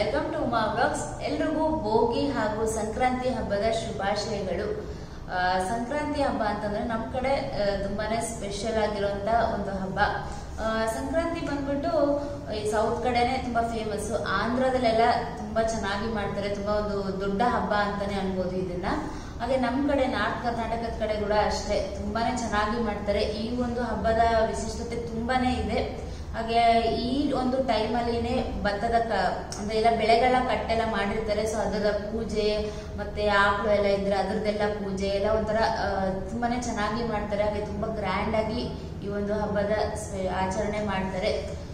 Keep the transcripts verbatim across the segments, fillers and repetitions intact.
Welcome to Uma vlogs. ಎಲ್ರಿಗೂ ಭೋಗಿ ಹಾಗೂ ಸಂಕ್ರಾಂತಿ ಹಬ್ಬದ ಶುಭಾಶಯಗಳು. ಸಂಕ್ರಾಂತಿ ಹಬ್ಬ ಅಂತಂದ್ರೆ ನಮ್ಮ ಕಡೆ ತುಂಬಾನೇ ಸ್ಪೆಷಲ್ ಆಗಿರುವಂತ ಒಂದು ಹಬ್ಬ. ಸಂಕ್ರಾಂತಿ ಬಂದ್ಬಿಟ್ಟು ಈ ಸೌತ್ ಕಡೆನೆ ತುಂಬಾ ಫೇಮಸ್. ಆಂಧ್ರದಲ್ಲೆಲ್ಲ ತುಂಬಾ ಚೆನ್ನಾಗಿ ಮಾಡ್ತಾರೆ. ತುಂಬಾ ಒಂದು ದೊಡ್ಡ ಹಬ್ಬ ಅಂತಾನೆ ಅನ್ಬೋದು ಇದನ್ನ. ಹಾಗೆ ನಮ್ ಕಡೆ ನಾರ್ತ್ ಕರ್ನಾಟಕದ ಕಡೆ ಕೂಡ ಅಷ್ಟೇ ತುಂಬಾನೇ ಚೆನ್ನಾಗಿ ಮಾಡ್ತಾರೆ. ಈ ಒಂದು ಹಬ್ಬದ ವಿಶಿಷ್ಟತೆ ತುಂಬಾನೇ ಇದೆ. ಹಾಗೆ ಈ ಒಂದು ಟೈಮ್ ಅಲ್ಲಿನೇ ಭತ್ತದ ಕ ಅಂದ್ರೆ ಎಲ್ಲ ಬೆಳೆಗಳ ಕಟ್ಟೆಲ್ಲ ಮಾಡಿರ್ತಾರೆ. ಸೊ ಅದರ ಪೂಜೆ ಮತ್ತೆ ಆಕಳು ಎಲ್ಲ ಇದ್ರೆ ಅದ್ರದ್ದೆಲ್ಲ ಪೂಜೆ ಎಲ್ಲ ಒಂಥರ ತುಂಬಾನೇ ಚೆನ್ನಾಗಿ ಮಾಡ್ತಾರೆ. ಹಾಗೆ ತುಂಬಾ ಗ್ರ್ಯಾಂಡ್ ಆಗಿ ಈ ಒಂದು ಹಬ್ಬದ ಆಚರಣೆ ಮಾಡ್ತಾರೆ.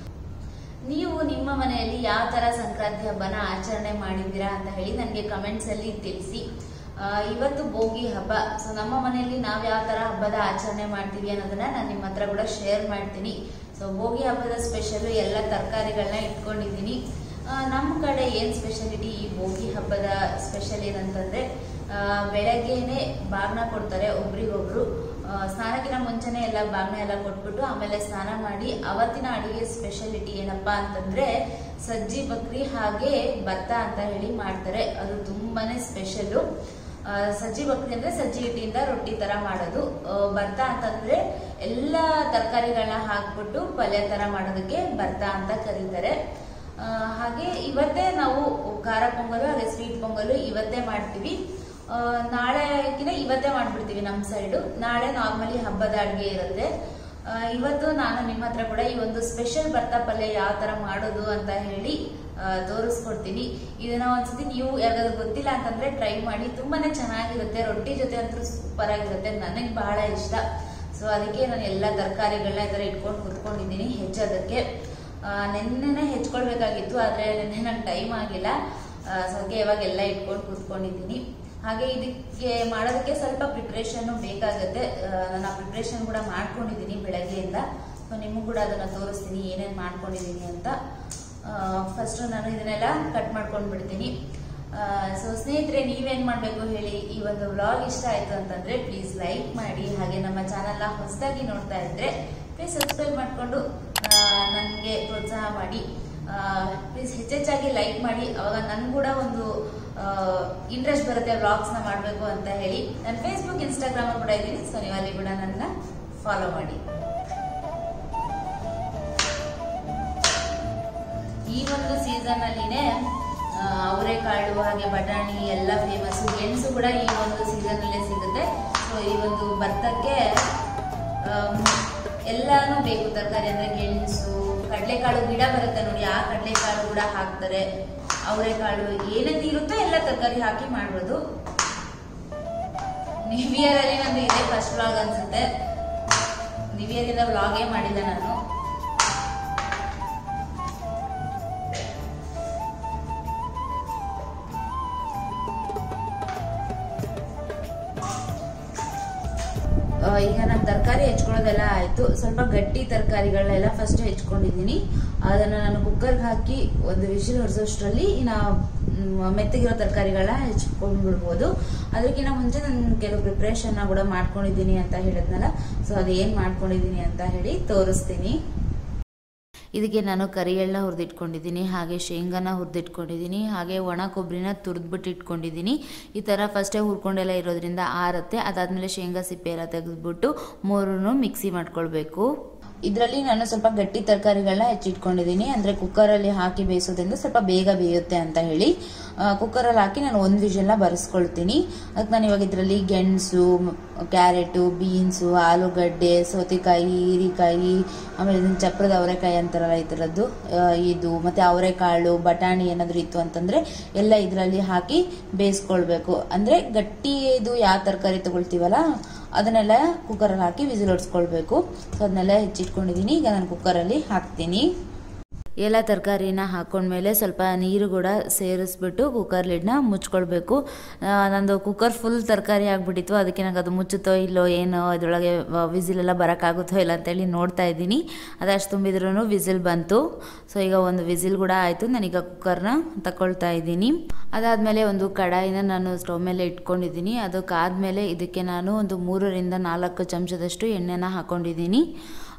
ನೀವು ನಿಮ್ಮ ಮನೆಯಲ್ಲಿ ಯಾವ ತರ ಸಂಕ್ರಾಂತಿ ಹಬ್ಬನ ಆಚರಣೆ ಮಾಡಿದ್ದೀರಾ ಅಂತ ಹೇಳಿ ನನಗೆ ಕಮೆಂಟ್ಸ್ ಅಲ್ಲಿ ತಿಳಿಸಿ. ಇವತ್ತು ಭೋಗಿ ಹಬ್ಬ. ಸೊ ನಮ್ಮ ಮನೆಯಲ್ಲಿ ನಾವ್ ಯಾವ ತರ ಹಬ್ಬದ ಆಚರಣೆ ಮಾಡ್ತೀವಿ ಅನ್ನೋದನ್ನ ನಾನು ನಿಮ್ಮ ಹತ್ರ ಕೂಡ ಶೇರ್ ಮಾಡ್ತೀನಿ. ಸೊ ಭೋಗಿ ಹಬ್ಬದ ಸ್ಪೆಷಲ್ ಎಲ್ಲ ತರಕಾರಿಗಳನ್ನ ಇಟ್ಕೊಂಡಿದ್ದೀನಿ. ನಮ್ಮ ಕಡೆ ಏನ್ ಸ್ಪೆಷಾಲಿಟಿ ಈ ಭೋಗಿ ಹಬ್ಬದ ಸ್ಪೆಷಲ್ ಏನಂತಂದ್ರೆ ಬೆಳಗ್ಗೆನೆ ಬಾಗ್ನ ಕೊಡ್ತಾರೆ ಒಬ್ರಿಗೊಬ್ರು. ಸ್ನಾನಕ್ಕಿಂತ ಮುಂಚೆನೆ ಎಲ್ಲ ಬಾಗ್ನ ಎಲ್ಲ ಕೊಟ್ಬಿಟ್ಟು ಆಮೇಲೆ ಸ್ನಾನ ಮಾಡಿ ಅವತ್ತಿನ ಅಡಿಗೆ ಸ್ಪೆಷಾಲಿಟಿ ಏನಪ್ಪಾ ಅಂತಂದ್ರೆ ಸಜ್ಜಿ ಬಕ್ರಿ ಹಾಗೆ ಭತ್ತ ಅಂತ ಹೇಳಿ ಮಾಡ್ತಾರೆ. ಅದು ತುಂಬಾನೇ ಸ್ಪೆಷಲ್. ಸಜ್ಜಿ ಬಕ್ರಿ ಅಂದ್ರೆ ಸಜ್ಜಿ ಹಿಟ್ಟಿಂದ ರೊಟ್ಟಿ ತರ ಮಾಡೋದು. ಭತ್ತ ಅಂತಂದ್ರೆ ಎಲ್ಲಾ ತರಕಾರಿಗಳನ್ನ ಹಾಕ್ಬಿಟ್ಟು ಪಲ್ಯ ತರ ಮಾಡೋದಕ್ಕೆ ಭತ್ತ ಅಂತ ಕರೀತಾರೆ. ಹಾಗೆ ಇವತ್ತೇ ನಾವು ಖಾರ ಪೊಂಗಲು ಹಾಗೆ ಸ್ವೀಟ್ ಪೊಂಗಲು ಇವತ್ತೇ ಮಾಡ್ತೀವಿ. ನಾಳೆಗಿನ ಇವತ್ತೇ ಮಾಡ್ಬಿಡ್ತೀವಿ ನಮ್ಮ ಸೈಡು. ನಾಳೆ ನಾರ್ಮಲಿ ಹಬ್ಬದ ಅಡ್ಗೆ ಇರುತ್ತೆ. ಇವತ್ತು ನಾನು ನಿಮ್ಮ ಹತ್ರ ಕೂಡ ಈ ಒಂದು ಸ್ಪೆಷಲ್ ಭತ್ತ ಪಲ್ಯ ಯಾವ ತರ ಮಾಡೋದು ಅಂತ ಹೇಳಿ ತೋರಿಸ್ಕೊಡ್ತೀನಿ. ಇದನ್ನ ಒಂದ್ಸತಿ ನೀವು ಯಾವ್ದಾದ್ರು ಗೊತ್ತಿಲ್ಲ ಅಂತಂದ್ರೆ ಟ್ರೈ ಮಾಡಿ. ತುಂಬಾನೇ ಚೆನ್ನಾಗಿರುತ್ತೆ. ರೊಟ್ಟಿ ಜೊತೆ ಅಂತೂ ಸೂಪರ್ ಆಗಿರುತ್ತೆ. ನನಗೆ ಬಹಳ ಇಷ್ಟ. ಸೊ ಅದಕ್ಕೆ ನಾನು ಎಲ್ಲ ತರಕಾರಿಗಳನ್ನ ಈ ತರ ಇಟ್ಕೊಂಡು ಕುತ್ಕೊಂಡಿದ್ದೀನಿ ಹೆಚ್ಚೋದಕ್ಕೆ. ನೆನ್ನೆನೆ ಹೆಚ್ಕೊಳ್ಬೇಕಾಗಿತ್ತು, ಆದ್ರೆ ನೆನ್ನೆ ನಂಗೆ ಟೈಮ್ ಆಗಿಲ್ಲ. ಸೊ ಅದಕ್ಕೆ ಇವಾಗ ಎಲ್ಲ ಇಟ್ಕೊಂಡು ಕುತ್ಕೊಂಡಿದ್ದೀನಿ. ಹಾಗೆ ಇದಕ್ಕೆ ಮಾಡೋದಕ್ಕೆ ಸ್ವಲ್ಪ ಪ್ರಿಪ್ರೇಷನ್ ಬೇಕಾಗುತ್ತೆ. ನಾನು ಆ ಪ್ರಿಪ್ರೇಷನ್ ಕೂಡ ಮಾಡ್ಕೊಂಡಿದ್ದೀನಿ ಬೆಳಗ್ಗೆಯಿಂದ. ಸೊ ನಿಮಗೂ ಕೂಡ ಅದನ್ನ ತೋರಿಸ್ತೀನಿ ಏನೇನು ಮಾಡ್ಕೊಂಡಿದ್ದೀನಿ ಅಂತ. ಫಸ್ಟ್ ನಾನು ಇದನ್ನೆಲ್ಲ ಕಟ್ ಮಾಡ್ಕೊಂಡು ಬಿಡ್ತೀನಿ. ಸೊ ಸ್ನೇಹಿತರೆ, ನೀವೇನ್ ಮಾಡ್ಬೇಕು ಹೇಳಿ, ಈ ಒಂದು ವ್ಲಾಗ್ ಇಷ್ಟ ಆಯ್ತು ಅಂತಂದ್ರೆ ಪ್ಲೀಸ್ ಲೈಕ್ ಮಾಡಿ. ಹಾಗೆ ನಮ್ಮ ಚಾನೆಲ್ನ ಹೊಸದಾಗಿ ನೋಡ್ತಾ ಇದ್ರೆ ಪ್ಲೀಸ್ ಸಬ್ಸ್ಕ್ರೈಬ್ ಮಾಡ್ಕೊಂಡು ನನಗೆ ಪ್ರೋತ್ಸಾಹ ಮಾಡಿ. ಪ್ಲೀಸ್ ಹೆಚ್ಚೆಚ್ಚಾಗಿ ಲೈಕ್ ಮಾಡಿ. ಅವಾಗ ನನ್ ಕೂಡ ಒಂದು ಇಂಟ್ರೆಸ್ಟ್ ಬರುತ್ತೆ ವ್ಲಾಗ್ಸ್ ನ ಮಾಡ್ಬೇಕು ಅಂತ ಹೇಳಿ. ನಾನು ಫೇಸ್ಬುಕ್ ಇನ್ಸ್ಟಾಗ್ರಾಮ್ ಕೂಡ ಇದ್ದೀನಿ. ಸೊ ನೀವು ಅಲ್ಲಿ ಕೂಡ ನನ್ನ ಫಾಲೋ ಮಾಡಿ. ಈ ಒಂದು ಸೀಸನ್ ಅಲ್ಲಿನೇ ಅವರೆಕಾಳು ಹಾಗೆ ಬಟಾಣಿ ಎಲ್ಲ ಫೇಮಸ್. ಗೆಣಸು ಕೂಡ ಈ ಒಂದು ಸೀಸನ್ ಅಲ್ಲೇ ಸಿಗುತ್ತೆ. ಸೊ ಈ ಒಂದು ಭತ್ತಕ್ಕೆ ಎಲ್ಲಾನು ಬೇಕು ತರಕಾರಿ. ಅಂದ್ರೆ ಗೆಣಸು, ಕಡಲೆಕಾಳು ಗಿಡ ಬರುತ್ತೆ ನೋಡಿ, ಆ ಕಡಲೆಕಾಳು ಕೂಡ ಹಾಕ್ತಾರೆ. ಅವರೆಕಾಳು ಏನೇನು ಇರುತ್ತೋ ಎಲ್ಲ ತರಕಾರಿ ಹಾಕಿ ಮಾಡ್ಬೋದು. ನ್ಯೂ ಇಯರ್ ಅಲ್ಲಿ ನಂದು ಇದೇ ಫಸ್ಟ್ ವ್ಲಾಗ್ ಅನ್ಸುತ್ತೆ. ನ್ಯೂ ಇಯರ್ ಇಂದ ವ್ಲಾಗೇ ಮಾಡಿಲ್ಲ ನಾನು. ಈಗ ನಾನು ತರಕಾರಿ ಹೆಚ್ಕೊಳ್ಳೋದೆಲ್ಲ ಆಯ್ತು. ಸ್ವಲ್ಪ ಗಟ್ಟಿ ತರಕಾರಿಗಳನ್ನೆಲ್ಲ ಫಸ್ಟ್ ಹೆಚ್ಕೊಂಡಿದ್ದೀನಿ. ಅದನ್ನ ನಾನು ಕುಕ್ಕರ್ಗೆ ಹಾಕಿ ಒಂದು ವಿಷಲ್ ಹೊರಿಸೋಷ್ಟರಲ್ಲಿ ನಾ ಮೆತ್ತಗಿರೋ ತರಕಾರಿಗಳನ್ನ ಹೆಚ್ಕೊಂಡ್ ಬಿಡ್ಬೋದು. ಅದಕ್ಕಿಂತ ಮುಂಚೆ ನಾನು ಕೆಲವು ಪ್ರಿಪ್ರೇಷನ್ ಕೂಡ ಮಾಡ್ಕೊಂಡಿದ್ದೀನಿ ಅಂತ ಹೇಳಿದ್ನಲ್ಲ. ಸೊ ಅದೇನ್ ಮಾಡ್ಕೊಂಡಿದ್ದೀನಿ ಅಂತ ಹೇಳಿ ತೋರಿಸ್ತೀನಿ. ಇದಕ್ಕೆ ನಾನು ಕರಿ ಎಳ್ಳ ಹುರಿದಿಟ್ಕೊಂಡಿದ್ದೀನಿ, ಹಾಗೆ ಶೇಂಗಾನ ಹುರಿದಿಟ್ಕೊಂಡಿದ್ದೀನಿ, ಹಾಗೆ ಒಣ ಕೊಬ್ಬರಿನ ತುರಿದ್ಬಿಟ್ಟು ಇಟ್ಕೊಂಡಿದ್ದೀನಿ. ಈ ಥರ ಫಸ್ಟೇ ಹುರ್ಕೊಂಡೆಲ್ಲ ಇರೋದ್ರಿಂದ ಆರುತ್ತೆ. ಅದಾದಮೇಲೆ ಶೇಂಗಾ ಸಿಪ್ಪೆ ಎಲ್ಲ ತೆಗೆದ್ಬಿಟ್ಟು ಮೂರನ್ನು ಮಿಕ್ಸಿ ಮಾಡ್ಕೊಳ್ಬೇಕು. ಇದರಲ್ಲಿ ನಾನು ಸ್ವಲ್ಪ ಗಟ್ಟಿ ತರಕಾರಿಗಳನ್ನ ಹೆಚ್ಚಿಟ್ಕೊಂಡಿದ್ದೀನಿ. ಅಂದ್ರೆ ಕುಕ್ಕರ್ ಅಲ್ಲಿ ಹಾಕಿ ಬೇಯಿಸೋದ್ರಿಂದ ಸ್ವಲ್ಪ ಬೇಗ ಬೇಯುತ್ತೆ ಅಂತ ಹೇಳಿ ಕುಕ್ಕರ್ ಅಲ್ಲಿ ಹಾಕಿ ನಾನು ಒಂದು ವಿಷಲ್ನ ಬರೆಸ್ಕೊಳ್ತೀನಿ. ಅದಕ್ಕೆ ನಾನು ಇವಾಗ ಇದರಲ್ಲಿ ಗೆಣಸು, ಕ್ಯಾರೆಟು, ಬೀನ್ಸು, ಆಲೂಗಡ್ಡೆ, ಸೌತೆಕಾಯಿ, ಹೀರಿಕಾಯಿ, ಆಮೇಲೆ ಇದನ್ನ ಚಪ್ರದ ಅವರೆಕಾಯಿ ಅಂತಾರಲ್ಲ ಈ ತರದ್ದು ಇದು, ಮತ್ತೆ ಅವರೆಕಾಳು, ಬಟಾಣಿ ಏನಾದ್ರು ಇತ್ತು ಅಂತಂದ್ರೆ ಎಲ್ಲ ಇದರಲ್ಲಿ ಹಾಕಿ ಬೇಯಿಸ್ಕೊಳ್ಬೇಕು. ಅಂದ್ರೆ ಗಟ್ಟಿ ಇದು ಯಾವ ತರಕಾರಿ ತಗೊಳ್ತೀವಲ್ಲ ಅದನ್ನೆಲ್ಲ ಕುಕ್ಕರ್ ಅಲ್ಲಿ ಹಾಕಿ ವಿಸಿಲ್ ಹೊಡ್ಸ್ಕೊಳ್ಬೇಕು. ಸೊ ಅದನ್ನೆಲ್ಲ ಹೆಚ್ಚಿಟ್ಕೊಂಡಿದ್ದೀನಿ. ಈಗ ನಾನು ಕುಕ್ಕರ್ ಅಲ್ಲಿ ಹಾಕ್ತೀನಿ. ಎಲ್ಲ ತರಕಾರಿನ ಹಾಕೊಂಡ್ಮೇಲೆ ಸ್ವಲ್ಪ ನೀರು ಕೂಡ ಸೇರಿಸ್ಬಿಟ್ಟು ಕುಕ್ಕರ್ ಲಿಡ್ನ ಮುಚ್ಕೊಳ್ಬೇಕು. ನಂದು ಕುಕ್ಕರ್ ಫುಲ್ ತರಕಾರಿ ಆಗ್ಬಿಟ್ಟಿತ್ತು. ಅದಕ್ಕೆ ನಂಗೆ ಅದು ಮುಚ್ಚುತ್ತೋ ಇಲ್ಲೋ ಏನೋ ಅದರೊಳಗೆ ವಿಸಿಲೆಲ್ಲ ಬರೋಕ್ಕಾಗುತ್ತೋ ಇಲ್ಲ ಅಂತೇಳಿ ನೋಡ್ತಾ ಇದ್ದೀನಿ. ಅದಷ್ಟು ತುಂಬಿದ್ರೂ ವಿಸಿಲ್ ಬಂತು. ಸೊ ಈಗ ಒಂದು ವಿಸಿಲ್ ಕೂಡ ಆಯಿತು. ನಾನೀಗ ಕುಕ್ಕರ್ನ ತಗೊಳ್ತಾ ಇದ್ದೀನಿ. ಅದಾದಮೇಲೆ ಒಂದು ಕಡಾಯಿನ ನಾನು ಸ್ಟವ್ ಮೇಲೆ ಇಟ್ಕೊಂಡಿದ್ದೀನಿ. ಅದಕ್ಕಾದಮೇಲೆ ಇದಕ್ಕೆ ನಾನು ಒಂದು ಮೂರರಿಂದ ನಾಲ್ಕು ಚಮಚದಷ್ಟು ಎಣ್ಣೆನ ಹಾಕ್ಕೊಂಡಿದ್ದೀನಿ.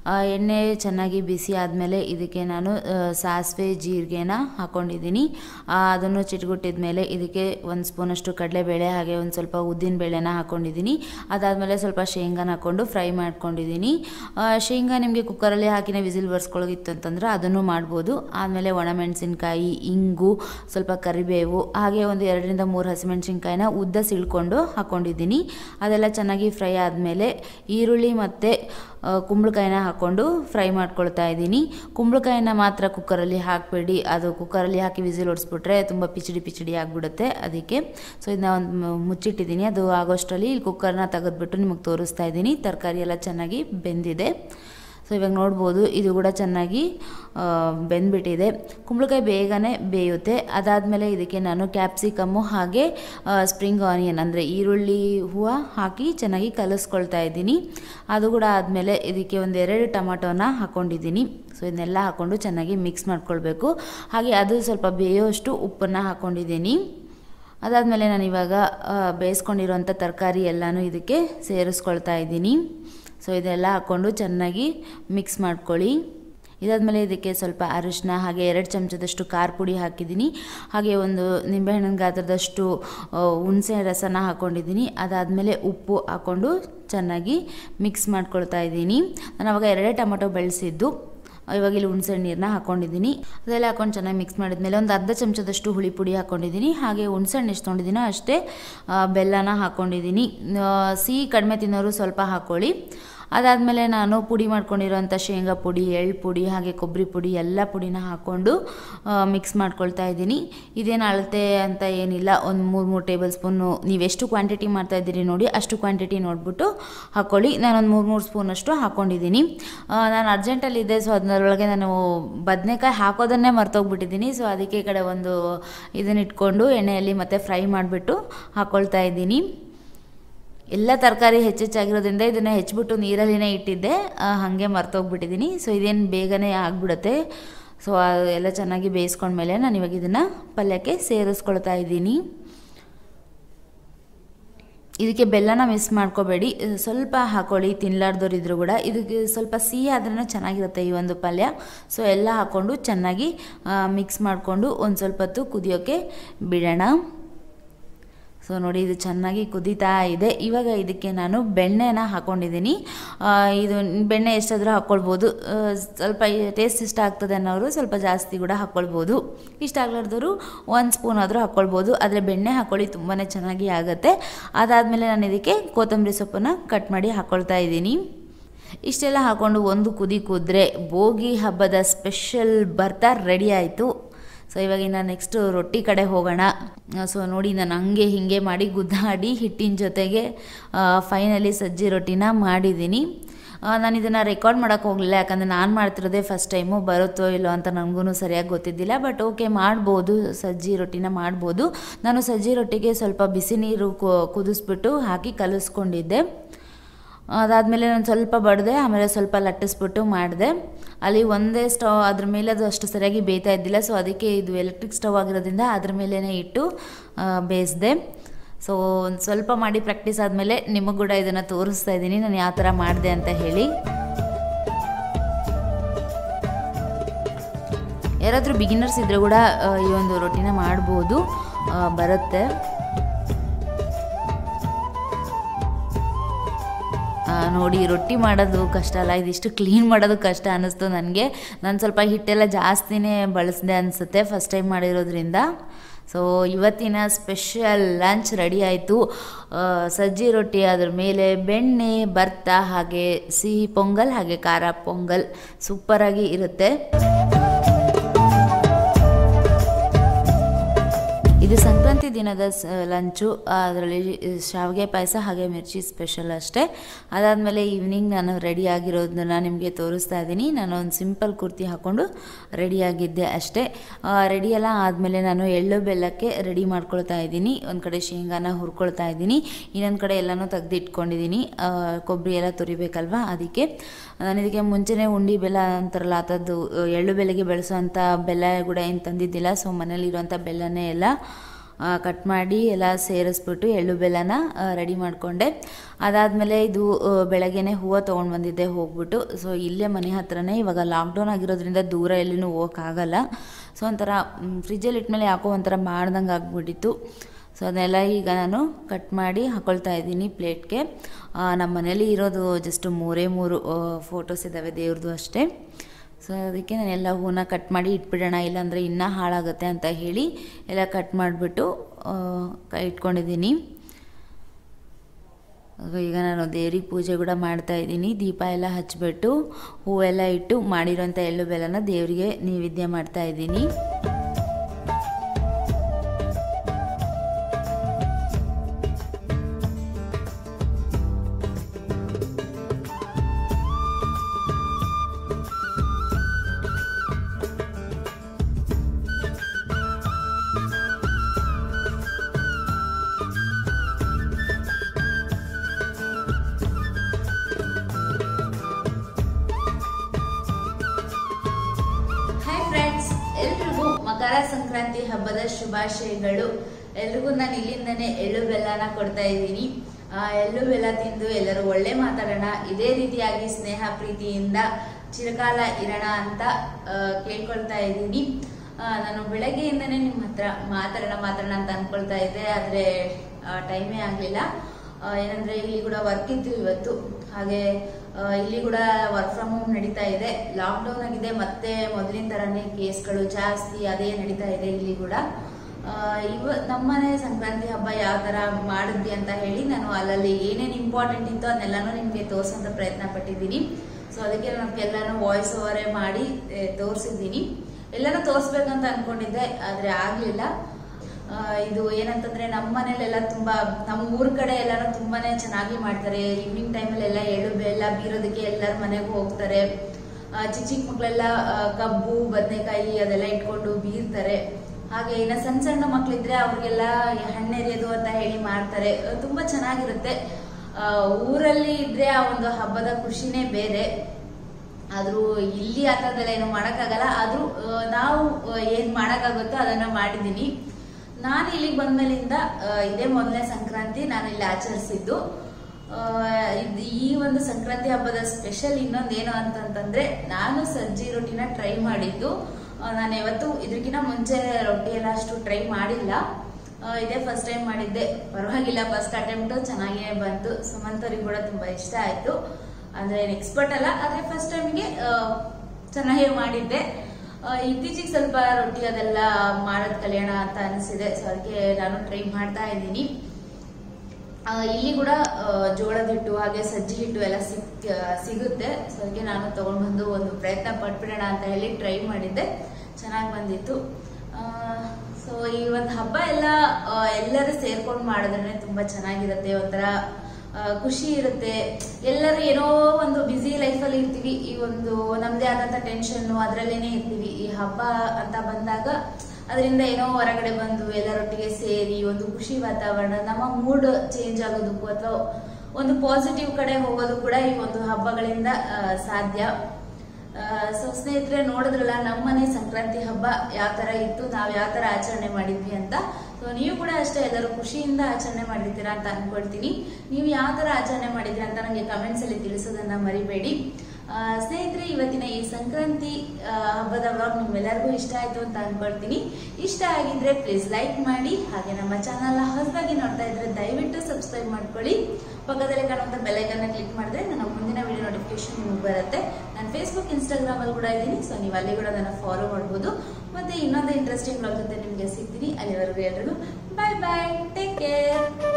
ಎಣ್ಣೆ ಚೆನ್ನಾಗಿ ಬಿಸಿ ಆದಮೇಲೆ ಇದಕ್ಕೆ ನಾನು ಸಾಸಿವೆ ಜೀರಿಗೆನ ಹಾಕ್ಕೊಂಡಿದ್ದೀನಿ. ಅದನ್ನು ಚಿಟಗುಟ್ಟಿದ ಮೇಲೆ ಇದಕ್ಕೆ ಒಂದು ಸ್ಪೂನಷ್ಟು ಕಡಲೆಬೇಳೆ ಹಾಗೆ ಒಂದು ಸ್ವಲ್ಪ ಉದ್ದಿನ ಬೇಳೆನ ಹಾಕ್ಕೊಂಡಿದ್ದೀನಿ. ಅದಾದಮೇಲೆ ಸ್ವಲ್ಪ ಶೇಂಗಾನ ಹಾಕ್ಕೊಂಡು ಫ್ರೈ ಮಾಡ್ಕೊಂಡಿದ್ದೀನಿ. ಶೇಂಗಾ ನಿಮಗೆ ಕುಕ್ಕರಲ್ಲಿ ಹಾಕಿನೇ ವಿಸಿಲ್ ಬರ್ಸ್ಕೊಳ್ಳೋಗಿತ್ತು ಅಂತಂದ್ರೆ ಅದನ್ನು ಮಾಡ್ಬೋದು. ಆದಮೇಲೆ ಒಣಮೆಣಸಿನ್ಕಾಯಿ, ಇಂಗು, ಸ್ವಲ್ಪ ಕರಿಬೇವು ಹಾಗೆ ಒಂದು ಎರಡರಿಂದ ಮೂರು ಹಸಿಮೆಣಸಿನ್ಕಾಯಿನ ಉದ್ದ ಸಿಳ್ಕೊಂಡು ಹಾಕ್ಕೊಂಡಿದ್ದೀನಿ. ಅದೆಲ್ಲ ಚೆನ್ನಾಗಿ ಫ್ರೈ ಆದಮೇಲೆ ಈರುಳ್ಳಿ ಮತ್ತು ಕುಂಬಳಕಾಯಿನ ಹಾಕ್ಕೊಂಡು ಫ್ರೈ ಮಾಡ್ಕೊಳ್ತಾ ಇದ್ದೀನಿ. ಕುಂಬಳಕಾಯಿನ ಮಾತ್ರ ಕುಕ್ಕರಲ್ಲಿ ಹಾಕಬೇಡಿ, ಅದು ಕುಕ್ಕರಲ್ಲಿ ಹಾಕಿ ವಿಸಿಲ್ ಹೊಡಿಸ್ಬಿಟ್ರೆ ತುಂಬ ಪಿಚಡಿ ಪಿಚಡಿ ಆಗಿಬಿಡುತ್ತೆ. ಅದಕ್ಕೆ ಸೊ ಇದನ್ನ ಒಂದು ಮುಚ್ಚಿಟ್ಟಿದ್ದೀನಿ. ಅದು ಆಗೋಷ್ಟರಲ್ಲಿ ಇಲ್ಲಿ ಕುಕ್ಕರ್ನ ತೆಗೆದ್ಬಿಟ್ಟು ನಿಮಗೆ ತೋರಿಸ್ತಾ ಇದ್ದೀನಿ. ತರಕಾರಿ ಎಲ್ಲ ಚೆನ್ನಾಗಿ ಬೆಂದಿದೆ. ಸೊ ಇವಾಗ ನೋಡ್ಬೋದು ಇದು ಕೂಡ ಚೆನ್ನಾಗಿ ಬೆಂದ್ಬಿಟ್ಟಿದೆ. ಕುಂಬಳಕಾಯಿ ಬೇಗನೆ ಬೇಯುತ್ತೆ. ಅದಾದಮೇಲೆ ಇದಕ್ಕೆ ನಾನು ಕ್ಯಾಪ್ಸಿಕಮ್ಮು ಹಾಗೆ ಸ್ಪ್ರಿಂಗ್ ಆನಿಯನ್ ಅಂದರೆ ಈರುಳ್ಳಿ ಹೂವು ಹಾಕಿ ಚೆನ್ನಾಗಿ ಕಲಿಸ್ಕೊಳ್ತಾ ಇದ್ದೀನಿ. ಅದು ಕೂಡ ಆದಮೇಲೆ ಇದಕ್ಕೆ ಒಂದೆರಡು ಟೊಮಾಟೋನ ಹಾಕ್ಕೊಂಡಿದ್ದೀನಿ. ಸೊ ಇದನ್ನೆಲ್ಲ ಹಾಕ್ಕೊಂಡು ಚೆನ್ನಾಗಿ ಮಿಕ್ಸ್ ಮಾಡ್ಕೊಳ್ಬೇಕು. ಹಾಗೆ ಅದು ಸ್ವಲ್ಪ ಬೇಯೋಷ್ಟು ಉಪ್ಪನ್ನು ಹಾಕ್ಕೊಂಡಿದ್ದೀನಿ. ಅದಾದಮೇಲೆ ನಾನು ಇವಾಗ ಬೇಯಿಸ್ಕೊಂಡಿರೋಂಥ ತರಕಾರಿ ಎಲ್ಲನೂ ಇದಕ್ಕೆ ಸೇರಿಸ್ಕೊಳ್ತಾ ಇದ್ದೀನಿ. ಸೊ ಇದೆಲ್ಲ ಹಾಕ್ಕೊಂಡು ಚೆನ್ನಾಗಿ ಮಿಕ್ಸ್ ಮಾಡ್ಕೊಳ್ಳಿ. ಇದಾದಮೇಲೆ ಇದಕ್ಕೆ ಸ್ವಲ್ಪ ಅರಿಶಿನ ಹಾಗೆ ಎರಡು ಚಮಚದಷ್ಟು ಖಾರ ಪುಡಿ ಹಾಕಿದ್ದೀನಿ. ಹಾಗೆ ಒಂದು ನಿಂಬೆಹಣ್ಣಿನ ಗಾತ್ರದಷ್ಟು ಹುಣಸೆ ರಸನ ಹಾಕ್ಕೊಂಡಿದ್ದೀನಿ. ಅದಾದಮೇಲೆ ಉಪ್ಪು ಹಾಕ್ಕೊಂಡು ಚೆನ್ನಾಗಿ ಮಿಕ್ಸ್ ಮಾಡ್ಕೊಳ್ತಾ ಇದ್ದೀನಿ. ನಾನು ಅವಾಗ ಎರಡೇ ಟೊಮೊಟೊ ಬೆಳೆಸಿದ್ದು, ಇವಾಗ ಇಲ್ಲಿ ಹುಣಸೆ ನೀರನ್ನ ಹಾಕ್ಕೊಂಡಿದ್ದೀನಿ. ಅದೆಲ್ಲ ಹಾಕ್ಕೊಂಡು ಚೆನ್ನಾಗಿ ಮಿಕ್ಸ್ ಮಾಡಿದ್ಮೇಲೆ ಒಂದು ಅರ್ಧ ಚಮಚದಷ್ಟು ಹುಳಿ ಪುಡಿ ಹಾಕ್ಕೊಂಡಿದ್ದೀನಿ. ಹಾಗೆ ಹುಣಸೆ ಹಣ್ಣು ಎಷ್ಟು ತೊಗೊಂಡಿದ್ದೀನೋ ಅಷ್ಟೇ ಬೆಲ್ಲನ ಹಾಕ್ಕೊಂಡಿದ್ದೀನಿ. ಸಿಹಿ ಕಡಿಮೆ ತಿನ್ನೋರು ಸ್ವಲ್ಪ ಹಾಕ್ಕೊಳ್ಳಿ. ಅದಾದಮೇಲೆ ನಾನು ಪುಡಿ ಮಾಡ್ಕೊಂಡಿರೋಂಥ ಶೇಂಗಾ ಪುಡಿ, ಎಳ್ಳು ಪುಡಿ ಹಾಗೆ ಕೊಬ್ಬರಿ ಪುಡಿ ಎಲ್ಲ ಪುಡಿನ ಹಾಕ್ಕೊಂಡು ಮಿಕ್ಸ್ ಮಾಡ್ಕೊಳ್ತಾ ಇದ್ದೀನಿ. ಇದೇನು ಅಳತೆ ಅಂತ ಏನಿಲ್ಲ, ಒಂದು ಮೂರು ಮೂರು ಟೇಬಲ್ ಸ್ಪೂನು ನೀವೆಷ್ಟು ಕ್ವಾಂಟಿಟಿ ಮಾಡ್ತಾಯಿದ್ದೀರಿ ನೋಡಿ ಅಷ್ಟು ಕ್ವಾಂಟಿಟಿ ನೋಡಿಬಿಟ್ಟು ಹಾಕ್ಕೊಳ್ಳಿ. ನಾನೊಂದು ಮೂರು ಮೂರು ಸ್ಪೂನಷ್ಟು ಹಾಕ್ಕೊಂಡಿದ್ದೀನಿ. ನಾನು ಅರ್ಜೆಂಟಲ್ಲಿದ್ದೆ, ಸೊ ಅದರೊಳಗೆ ನಾನು ಬದನೆಕಾಯಿ ಹಾಕೋದನ್ನೇ ಮರ್ತೋಗ್ಬಿಟ್ಟಿದ್ದೀನಿ. ಸೊ ಅದಕ್ಕೆ ಈ ಕಡೆ ಒಂದು ಇದನ್ನ ಇಟ್ಕೊಂಡು ಎಣ್ಣೆಯಲ್ಲಿ ಮತ್ತೆ ಫ್ರೈ ಮಾಡಿಬಿಟ್ಟು ಹಾಕ್ಕೊಳ್ತಾ ಇದ್ದೀನಿ. ಎಲ್ಲ ತರಕಾರಿ ಹೆಚ್ಚೆಚ್ಚಾಗಿರೋದ್ರಿಂದ ಇದನ್ನು ಹೆಚ್ಚಿಬಿಟ್ಟು ನೀರಲ್ಲಿನೇ ಇಟ್ಟಿದ್ದೆ, ಹಾಗೆ ಮರ್ತೋಗ್ಬಿಟ್ಟಿದ್ದೀನಿ. ಸೊ ಇದೇನು ಬೇಗನೆ ಆಗಿಬಿಡುತ್ತೆ. ಸೊ ಎಲ್ಲ ಚೆನ್ನಾಗಿ ಬೇಯಿಸ್ಕೊಂಡ್ಮೇಲೆ ನಾನು ಇವಾಗ ಇದನ್ನು ಪಲ್ಯಕ್ಕೆ ಸೇರಿಸ್ಕೊಳ್ತಾ ಇದ್ದೀನಿ. ಇದಕ್ಕೆ ಬೆಲ್ಲನ ಮಿಸ್ ಮಾಡ್ಕೋಬೇಡಿ, ಸ್ವಲ್ಪ ಹಾಕ್ಕೊಳ್ಳಿ. ತಿನ್ನಲಾರ್ದವ್ರಿದ್ರು ಕೂಡ ಇದಕ್ಕೆ ಸ್ವಲ್ಪ ಸಿಹಿ ಆದ್ರೂ ಚೆನ್ನಾಗಿರುತ್ತೆ ಈ ಒಂದು ಪಲ್ಯ. ಸೊ ಎಲ್ಲ ಹಾಕ್ಕೊಂಡು ಚೆನ್ನಾಗಿ ಮಿಕ್ಸ್ ಮಾಡಿಕೊಂಡು ಒಂದು ಸ್ವಲ್ಪ ಹೊತ್ತು ಕುದಿಯೋಕ್ಕೆ ಬಿಡೋಣ. ಸೊ ನೋಡಿ ಇದು ಚೆನ್ನಾಗಿ ಕುದೀತಾ ಇದೆ. ಇವಾಗ ಇದಕ್ಕೆ ನಾನು ಬೆಣ್ಣೆನ ಹಾಕ್ಕೊಂಡಿದ್ದೀನಿ. ಇದು ಬೆಣ್ಣೆ ಎಷ್ಟಾದರೂ ಹಾಕ್ಕೊಳ್ಬೋದು. ಸ್ವಲ್ಪ ಟೇಸ್ಟ್ ಇಷ್ಟ ಆಗ್ತದೆ ಅನ್ನೋರು ಸ್ವಲ್ಪ ಜಾಸ್ತಿ ಕೂಡ ಹಾಕ್ಕೊಳ್ಬೋದು. ಇಷ್ಟ ಆಗ್ಲಾರ್ದವರು ಒಂದು ಸ್ಪೂನ್ ಆದರೂ ಹಾಕ್ಕೊಳ್ಬೋದು. ಆದರೆ ಬೆಣ್ಣೆ ಹಾಕ್ಕೊಳ್ಳಿ, ತುಂಬಾ ಚೆನ್ನಾಗಿ ಆಗುತ್ತೆ. ಅದಾದಮೇಲೆ ನಾನು ಇದಕ್ಕೆ ಕೊತ್ತಂಬರಿ ಸೊಪ್ಪನ್ನು ಕಟ್ ಮಾಡಿ ಹಾಕ್ಕೊಳ್ತಾ ಇದ್ದೀನಿ. ಇಷ್ಟೆಲ್ಲ ಹಾಕ್ಕೊಂಡು ಒಂದು ಕುದಿ ಕುದ್ರೆ ಭೋಗಿ ಹಬ್ಬದ ಸ್ಪೆಷಲ್ ಭರ್ತಾ ರೆಡಿ ಆಯಿತು. ಸೊ ಇವಾಗಿನ ನೆಕ್ಸ್ಟು ರೊಟ್ಟಿ ಕಡೆ ಹೋಗೋಣ. ಸೊ ನೋಡಿ ನಾನು ಹಂಗೆ ಹೀಗೆ ಮಾಡಿ ಗುದ್ದಾಡಿ ಹಿಟ್ಟಿನ ಜೊತೆಗೆ ಫೈನಲಿ ಸಜ್ಜಿ ರೊಟ್ಟಿನ ಮಾಡಿದ್ದೀನಿ. ನಾನು ಇದನ್ನು ರೆಕಾರ್ಡ್ ಮಾಡೋಕ್ಕೆ ಹೋಗಲಿಲ್ಲ, ಯಾಕಂದರೆ ನಾನು ಮಾಡ್ತಿರೋದೇ ಫಸ್ಟ್ ಟೈಮು. ಬರುತ್ತೋ ಇಲ್ಲೋ ಅಂತ ನನಗೂ ಸರಿಯಾಗಿ ಗೊತ್ತಿದ್ದಿಲ್ಲ. ಬಟ್ ಓಕೆ, ಮಾಡ್ಬೋದು, ಸಜ್ಜಿ ರೊಟ್ಟಿನ ಮಾಡ್ಬೋದು. ನಾನು ಸಜ್ಜಿ ರೊಟ್ಟಿಗೆ ಸ್ವಲ್ಪ ಬಿಸಿ ನೀರು ಕುದಿಸ್ಬಿಟ್ಟು ಹಾಕಿ ಕಲಿಸ್ಕೊಂಡಿದ್ದೆ. ಅದಾದಮೇಲೆ ನಾನು ಸ್ವಲ್ಪ ಬಡಿದೆ, ಆಮೇಲೆ ಸ್ವಲ್ಪ ಲಟ್ಟಿಸ್ಬಿಟ್ಟು ಮಾಡಿದೆ. ಅಲ್ಲಿ ಒಂದೇ ಸ್ಟವ್, ಅದ್ರ ಮೇಲೆ ಅದು ಅಷ್ಟು ಸರಿಯಾಗಿ ಬೇಯ್ತಾ ಇದ್ದಿಲ್ಲ. ಸೊ ಅದಕ್ಕೆ ಇದು ಎಲೆಕ್ಟ್ರಿಕ್ ಸ್ಟವ್ ಆಗಿರೋದ್ರಿಂದ ಅದ್ರ ಮೇಲೇ ಇಟ್ಟು ಬೇಯಿಸಿದೆ. ಸೊ ಒಂದು ಸ್ವಲ್ಪ ಮಾಡಿ ಪ್ರಾಕ್ಟೀಸ್ ಆದಮೇಲೆ ನಿಮಗೆ ಕೂಡ ಇದನ್ನು ತೋರಿಸ್ತಾ ಇದ್ದೀನಿ ನಾನು ಯಾವ ಥರ ಮಾಡಿದೆ ಅಂತ ಹೇಳಿ. ಯಾರಾದರೂ ಬಿಗಿನರ್ಸ್ ಇದ್ದರೆ ಕೂಡ ಈ ಒಂದು ರೊಟ್ಟಿನ ಮಾಡ್ಬೋದು, ಬರುತ್ತೆ. ನೋಡಿ ರೊಟ್ಟಿ ಮಾಡೋದು ಕಷ್ಟ ಅಲ್ಲ, ಇದಿಷ್ಟು ಕ್ಲೀನ್ ಮಾಡೋದು ಕಷ್ಟ ಅನ್ನಿಸ್ತು ನನಗೆ. ನಾನು ಸ್ವಲ್ಪ ಹಿಟ್ಟೆಲ್ಲ ಜಾಸ್ತಿನೇ ಬಳಸಿದೆ ಅನಿಸುತ್ತೆ ಫಸ್ಟ್ ಟೈಮ್ ಮಾಡಿರೋದ್ರಿಂದ. ಸೊ ಇವತ್ತಿನ ಸ್ಪೆಷಲ್ ಲಂಚ್ ರೆಡಿ ಆಯಿತು. ಸಜ್ಜಿ ರೊಟ್ಟಿ, ಅದ್ರ ಮೇಲೆ ಬೆಣ್ಣೆ ಭರ್ತಾ ಹಾಗೆ ಸಿಹಿ ಪೊಂಗಲ್ ಹಾಗೆ ಖಾರ ಪೊಂಗಲ್ ಸೂಪರಾಗಿ ಇರುತ್ತೆ. ಇದು ಸಂಕ್ರಾಂತಿ ದಿನದ ಲಂಚು. ಅದರಲ್ಲಿ ಶಾವಿಗೆ ಪಾಯಸ ಹಾಗೆ ಮಿರ್ಚಿ ಸ್ಪೆಷಲ್ ಅಷ್ಟೇ. ಅದಾದಮೇಲೆ ಈವ್ನಿಂಗ್ ನಾನು ರೆಡಿ ಆಗಿರೋದನ್ನ ನಿಮಗೆ ತೋರಿಸ್ತಾ ಇದ್ದೀನಿ. ನಾನು ಒಂದು ಸಿಂಪಲ್ ಕುರ್ತಿ ಹಾಕ್ಕೊಂಡು ರೆಡಿಯಾಗಿದ್ದೆ ಅಷ್ಟೇ. ರೆಡಿ ಎಲ್ಲ ಆದಮೇಲೆ ನಾನು ಎಳ್ಳು ಬೆಲ್ಲಕ್ಕೆ ರೆಡಿ ಮಾಡ್ಕೊಳ್ತಾ ಇದ್ದೀನಿ. ಒಂದು ಕಡೆ ಶೇಂಗಾನ ಹುರ್ಕೊಳ್ತಾ ಇದ್ದೀನಿ, ಇನ್ನೊಂದು ಕಡೆ ಎಲ್ಲನೂ ತೆಗೆದಿಟ್ಕೊಂಡಿದ್ದೀನಿ. ಕೊಬ್ಬರಿ ಎಲ್ಲ ತುರಿಬೇಕಲ್ವ, ಅದಕ್ಕೆ ನಾನು ಇದಕ್ಕೆ ಮುಂಚೆನೇ ಉಂಡಿ ಬೆಲ್ಲ ಅಂತಾರಲ್ಲ ಅಂಥದ್ದು ಎಳ್ಳು ಬೆಲ್ಲಗೆ ಬೆಳೆಸೋವಂಥ ಬೆಲ್ಲ ಕೂಡ ಏನು ತಂದಿದ್ದಿಲ್ಲ. ಸೊ ಮನೇಲಿರುವಂಥ ಬೆಲ್ಲನೇ ಎಲ್ಲ ಕಟ್ ಮಾಡಿ ಎಲ್ಲ ಸೇರಿಸ್ಬಿಟ್ಟು ಎಳ್ಳು ಬೆಲ್ಲನ ರೆಡಿ ಮಾಡಿಕೊಂಡೆ. ಅದಾದಮೇಲೆ ಇದು ಬೆಳಗ್ಗೆನೇ ಹೂವು ತೊಗೊಂಡು ಬಂದಿದ್ದೆ ಹೋಗ್ಬಿಟ್ಟು. ಸೊ ಇಲ್ಲೇ ಮನೆ ಹತ್ರನೇ, ಇವಾಗ ಲಾಕ್ಡೌನ್ ಆಗಿರೋದ್ರಿಂದ ದೂರ ಎಲ್ಲಿನೂ ಹೋಗೋಕ್ಕಾಗಲ್ಲ. ಸೊ ಒಂಥರ ಫ್ರಿಜ್ಜಲ್ಲಿ ಇಟ್ಮೇಲೆ ಯಾಕೋ ಒಂಥರ ಮಾಡ್ದಂಗೆ ಆಗ್ಬಿಟ್ಟಿತ್ತು. ಸೊ ಅದನ್ನೆಲ್ಲ ಈಗ ನಾನು ಕಟ್ ಮಾಡಿ ಹಾಕ್ಕೊಳ್ತಾ ಇದ್ದೀನಿ ಪ್ಲೇಟ್ಗೆ. ನಮ್ಮ ಮನೇಲಿ ಇರೋದು ಜಸ್ಟ್ ಮೂರೇ ಮೂರು ಫೋಟೋಸ್ ಇದ್ದಾವೆ ದೇವ್ರದ್ದು ಅಷ್ಟೇ. ಸೊ ಅದಕ್ಕೆ ನಾನೆಲ್ಲ ಹೂವನ್ನ ಕಟ್ ಮಾಡಿ ಇಟ್ಬಿಡೋಣ, ಇಲ್ಲಾಂದರೆ ಇನ್ನೂ ಹಾಳಾಗುತ್ತೆ ಅಂತ ಹೇಳಿ ಎಲ್ಲ ಕಟ್ ಮಾಡಿಬಿಟ್ಟು ಇಟ್ಕೊಂಡಿದ್ದೀನಿ. ಈಗ ನಾನು ದೇವ್ರಿಗೆ ಪೂಜೆ ಕೂಡ ಮಾಡ್ತಾ ಇದ್ದೀನಿ. ದೀಪ ಎಲ್ಲ ಹಚ್ಚಿಬಿಟ್ಟು ಹೂವೆಲ್ಲ ಇಟ್ಟು ಮಾಡಿರೋಂಥ ಎಳ್ಳು ಬೆಲ್ಲನ ದೇವರಿಗೆ ನೈವೇದ್ಯ ಮಾಡ್ತಾ ಇದ್ದೀನಿ. ಎಲ್ರಿಗೂ ಮಕರ ಸಂಕ್ರಾಂತಿ ಹಬ್ಬದ ಶುಭಾಶಯಗಳು. ಎಲ್ರಿಗೂ ನಾನು ಇಲ್ಲಿಂದನೇ ಎಳ್ಳು ಬೆಲ್ಲನ ಕೊಡ್ತಾ ಇದ್ದೀನಿ. ಎಳ್ಳು ಬೆಲ್ಲ ತಿಂದು ಎಲ್ಲರೂ ಒಳ್ಳೆ ಮಾತಾಡೋಣ, ಇದೇ ರೀತಿಯಾಗಿ ಸ್ನೇಹ ಪ್ರೀತಿಯಿಂದ ಚಿರಕಾಲ ಇರೋಣ ಅಂತ ಕೇಳ್ಕೊಳ್ತಾ ಇದ್ದೀನಿ. ನಾನು ಬೆಳಗ್ಗೆಯಿಂದನೇ ನಿಮ್ಮ ಹತ್ರ ಮಾತಾಡೋಣ ಮಾತಾಡೋಣ ಅಂತ ಅನ್ಕೊಳ್ತಾ ಇದ್ದೆ, ಆದರೆ ಟೈಮೇ ಆಗಲಿಲ್ಲ. ಏನಂದ್ರೆ ಇಲ್ಲಿ ಕೂಡ ವರ್ಕ್ ಇತ್ತು ಇವತ್ತು, ಹಾಗೆ ಇಲ್ಲಿ ಕೂಡ ವರ್ಕ್ ಫ್ರಮ್ ಹೋಮ್ ನಡೀತಾ ಇದೆ. ಲಾಕ್ಡೌನ್ ಆಗಿದೆ, ಮತ್ತೆ ಮೊದಲಿನ ತರನೇ ಕೇಸ್ಗಳು ಜಾಸ್ತಿ ಅದೇ ನಡೀತಾ ಇದೆ ಇಲ್ಲಿ ಕೂಡ. ಇವ ನಮ್ಮನೆ ಸಂಕ್ರಾಂತಿ ಹಬ್ಬ ಯಾವ ತರ ಮಾಡಿದ್ವಿ ಅಂತ ಹೇಳಿ ನಾನು ಅಲ್ಲಲ್ಲಿ ಏನೇನು ಇಂಪಾರ್ಟೆಂಟ್ ಇತ್ತು ಅದನ್ನೆಲ್ಲಾನು ನಿಮ್ಗೆ ತೋರ್ಸೋಂತ ಪ್ರಯತ್ನ ಪಟ್ಟಿದ್ದೀನಿ. ಸೊ ಅದಕ್ಕೆ ನಾನು ಎಲ್ಲಾನು ವಾಯ್ಸ್ ಓವರೇ ಮಾಡಿ ತೋರಿಸಿದ್ದೀನಿ. ಎಲ್ಲಾನು ತೋರಿಸ್ಬೇಕಂತ ಅನ್ಕೊಂಡಿದ್ದೆ, ಆದ್ರೆ ಆಗ್ಲಿಲ್ಲ. ಇದು ಏನಂತಂದ್ರೆ ನಮ್ಮ ಮನೇಲೆಲ್ಲ ತುಂಬಾ, ನಮ್ಮ ಊರ್ ಕಡೆ ಎಲ್ಲಾನು ತುಂಬಾನೇ ಚೆನ್ನಾಗಿ ಮಾಡ್ತಾರೆ. ಈವ್ನಿಂಗ್ ಟೈಮಲ್ಲಿ ಎಲ್ಲ ಎಳ್ಳು ಬೆಲ್ಲ ಬೀರೋದಕ್ಕೆ ಎಲ್ಲರ ಮನೆಗೂ ಹೋಗ್ತಾರೆ. ಚಿಕ್ಕ ಚಿಕ್ಕ ಮಕ್ಳೆಲ್ಲ ಕಬ್ಬು ಬದನೆಕಾಯಿ ಅದೆಲ್ಲ ಇಟ್ಕೊಂಡು ಬೀರ್ತಾರೆ. ಹಾಗೆ ಇನ್ನ ಸಣ್ಣ ಸಣ್ಣ ಮಕ್ಳಿದ್ರೆ ಅವ್ರಿಗೆಲ್ಲ ಹಣ್ಣೆರಿಯೋದು ಅಂತ ಹೇಳಿ ಮಾಡ್ತಾರೆ. ತುಂಬಾ ಚೆನ್ನಾಗಿರುತ್ತೆ. ಊರಲ್ಲಿ ಇದ್ರೆ ಆ ಒಂದು ಹಬ್ಬದ ಖುಷಿನೇ ಬೇರೆ. ಆದ್ರೂ ಇಲ್ಲಿ ಆ ಥರದೆಲ್ಲ ಏನು ಮಾಡಕ್ಕಾಗಲ್ಲ. ಆದ್ರೂ ನಾವು ಏನ್ ಮಾಡಕ್ಕಾಗುತ್ತೋ ಅದನ್ನ ಮಾಡಿದೀನಿ. ನಾನು ಇಲ್ಲಿಗೆ ಬಂದ್ಮೇಲಿಂದ ಇದೇ ಮೊದಲನೇ ಸಂಕ್ರಾಂತಿ ನಾನು ಇಲ್ಲಿ ಆಚರಿಸಿದ್ದು. ಈ ಒಂದು ಸಂಕ್ರಾಂತಿ ಹಬ್ಬದ ಸ್ಪೆಷಲ್ ಇನ್ನೊಂದೇನು ಅಂತಂತಂದ್ರೆ, ನಾನು ಸಜ್ಜಿ ರೊಟ್ಟಿನ ಟ್ರೈ ಮಾಡಿದ್ದು. ನಾನು ಯಾವತ್ತು ಇದಕ್ಕಿಂತ ಮುಂಚೆ ರೊಟ್ಟಿ ಎಲ್ಲ ಅಷ್ಟು ಟ್ರೈ ಮಾಡಿಲ್ಲ, ಇದೇ ಫಸ್ಟ್ ಟೈಮ್ ಮಾಡಿದ್ದೆ. ಪರವಾಗಿಲ್ಲ, ಫಸ್ಟ್ ಅಟೆಂಪ್ಟ್ ಚೆನ್ನಾಗೇ ಬಂತು. ಸುಮಂತವ್ರಿಗೆ ಕೂಡ ತುಂಬಾ ಇಷ್ಟ ಆಯ್ತು. ಅಂದ್ರೆ ಎಕ್ಸ್ಪರ್ಟ್ ಅಲ್ಲ, ಆದ್ರೆ ಫಸ್ಟ್ ಟೈಮ್ಗೆ ಚೆನ್ನಾಗೇ ಮಾಡಿದ್ದೆ. ಇತ್ತೀಚೆಗೆ ಸ್ವಲ್ಪ ರೊಟ್ಟಿ ಅದೆಲ್ಲ ಮಾಡೋದ್ ಕಲಿಯೋಣ ಅಂತ ಅನಿಸಿದೆ. ಸೊ ಅದಕ್ಕೆ ನಾನು ಟ್ರೈ ಮಾಡ್ತಾ ಇದ್ದೀನಿ. ಇಲ್ಲಿ ಕೂಡ ಜೋಳದ ಹಿಟ್ಟು ಹಾಗೆ ಸಜ್ಜಿ ಹಿಟ್ಟು ಎಲ್ಲ ಸಿಕ್ ಸಿಗುತ್ತೆ. ಸೊ ಅದಕ್ಕೆ ನಾನು ತಗೊಂಡ್ ಬಂದು ಒಂದು ಪ್ರಯತ್ನ ಪಟ್ಬಿಡೋಣ ಅಂತ ಹೇಳಿ ಟ್ರೈ ಮಾಡಿದ್ದೆ, ಚೆನ್ನಾಗಿ ಬಂದಿತ್ತು. ಸೊ ಈ ಒಂದು ಹಬ್ಬ ಎಲ್ಲ ಎಲ್ಲರೂ ಸೇರ್ಕೊಂಡು ಮಾಡಿದ್ರೆ ತುಂಬಾ ಚೆನ್ನಾಗಿರುತ್ತೆ, ಒಂಥರ ಖುಷಿ ಇರುತ್ತೆ. ಎಲ್ಲರೂ ಏನೋ ಒಂದು ಬ್ಯುಸಿ ಲೈಫಲ್ಲಿ ಇರ್ತೀವಿ, ಈ ಒಂದು ನಮ್ದೇ ಆದಂತ ಟೆನ್ಷನ್ ಅದರಲ್ಲೇನೆ ಇರ್ತೀವಿ. ಈ ಹಬ್ಬ ಅಂತ ಬಂದಾಗ ಅದರಿಂದ ಏನೋ ಹೊರಗಡೆ ಬಂದು ಎಲ್ಲರೊಟ್ಟಿಗೆ ಸೇರಿ ಒಂದು ಖುಷಿ ವಾತಾವರಣ, ನಮ್ಮ ಮೂಡ್ ಚೇಂಜ್ ಆಗೋದಕ್ಕೂ ಅಥವಾ ಒಂದು ಪಾಸಿಟಿವ್ ಕಡೆ ಹೋಗೋದು ಕೂಡ ಈ ಒಂದು ಹಬ್ಬಗಳಿಂದ ಸಾಧ್ಯ. ಸೊ ಸ್ನೇಹಿತರೆ, ನೋಡಿದ್ರಲ್ಲ ನಮ್ಮನೆ ಸಂಕ್ರಾಂತಿ ಹಬ್ಬ ಯಾವ ತರ ಇತ್ತು, ನಾವ್ ಯಾವ ತರ ಆಚರಣೆ ಮಾಡಿದ್ವಿ ಅಂತ. ಸೊ ನೀವು ಕೂಡ ಅಷ್ಟೇ ಎಲ್ಲರೂ ಖುಷಿಯಿಂದ ಆಚರಣೆ ಮಾಡಿರ್ತೀರಾ ಅಂತ ಅನ್ಕೊಳ್ತೀನಿ. ನೀವು ಯಾವ ತರ ಆಚರಣೆ ಮಾಡಿದ್ರಿ ಅಂತ ನನಗೆ ಕಮೆಂಟ್ಸ್ ಅಲ್ಲಿ ತಿಳಿಸೋದನ್ನ ಮರಿಬೇಡಿ. ಸ್ನೇಹಿತರೆ, ಇವತ್ತಿನ ಈ ಸಂಕ್ರಾಂತಿ ಹಬ್ಬದ ವ್ಲಾಗ್ ನಿಮ್ಮೆಲ್ಲರಿಗೂ ಇಷ್ಟ ಆಯ್ತು ಅಂತ ಅನ್ಕೊಳ್ತೀನಿ. ಇಷ್ಟ ಆಗಿದ್ರೆ ಪ್ಲೀಸ್ ಲೈಕ್ ಮಾಡಿ, ಹಾಗೆ ನಮ್ಮ ಚಾನಲ್ ಹೊಸದಾಗಿ ನೋಡ್ತಾ ಇದ್ರೆ ದಯವಿಟ್ಟು ಸಬ್ಸ್ಕ್ರೈಬ್ ಮಾಡ್ಕೊಳ್ಳಿ. ಪಕ್ಕದಲ್ಲೇ ಕಾಣುವಂತ ಬೆಲ್ ಐಕಾನ್ ಕ್ಲಿಕ್ ಮಾಡಿದ್ರೆ ನನ್ನ ಮುಂದಿನ ವಿಡಿಯೋ ನೋಟಿಫಿಕೇಶನ್ ನಿಮಗೆ ಬರುತ್ತೆ. ನಾನು ಫೇಸ್ಬುಕ್ ಇನ್ಸ್ಟಾಗ್ರಾಮ್ ಅಲ್ಲಿ ಕೂಡ ಇದ್ದೀನಿ, ಸೊ ನೀವು ಅಲ್ಲಿ ಕೂಡ ನನ್ನ ಫಾಲೋ ಮಾಡಬಹುದು. ಮತ್ತೆ ಇನ್ನೊಂದು ಇಂಟ್ರೆಸ್ಟಿಂಗ್ ವ್ಲಾಗ್ ಜೊತೆ ನಿಮಗೆ ಸಿಗ್ತೀನಿ. ಅಲ್ಲಿವರೆಗೂ ಎಲ್ರಿಗೂ ಬಾಯ್ ಬಾಯ್, ಟೇಕ್ ಕೇರ್.